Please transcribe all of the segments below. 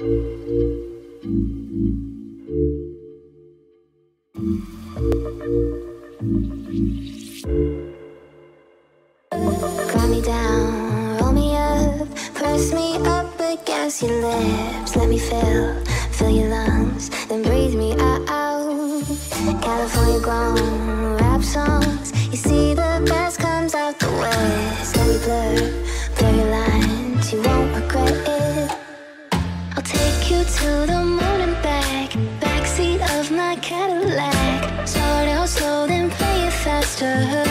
Grind me down, roll me up, press me up against your lips. Let me fill your lungs, then breathe me out. California grown rap songs, you see the best comes out the west. Let me blur your lines, you won't regret it. I'll take you to the moon and back, backseat of my Cadillac. Start out slow, then play it faster.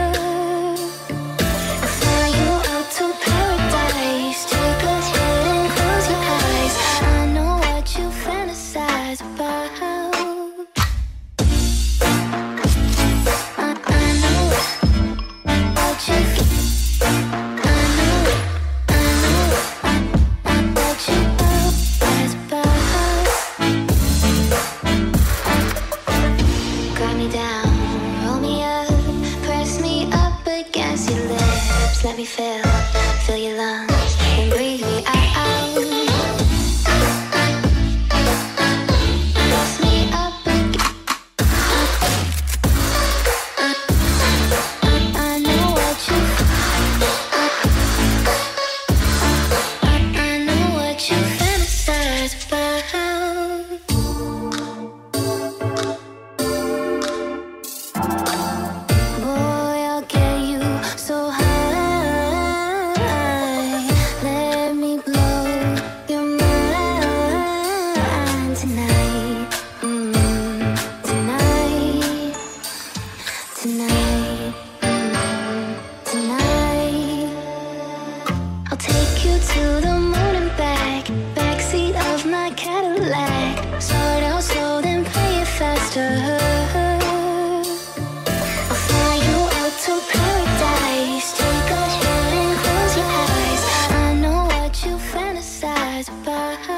Let me fill your lungs and breathe me out. Press me up again. I know what you fantasize about. Boy, I'll get you so high. I'll take you to the moon and back, backseat of my Cadillac. Start out slow, then play it faster. I'll fly you out to paradise. Take a hand and close your eyes. I know what you fantasize about.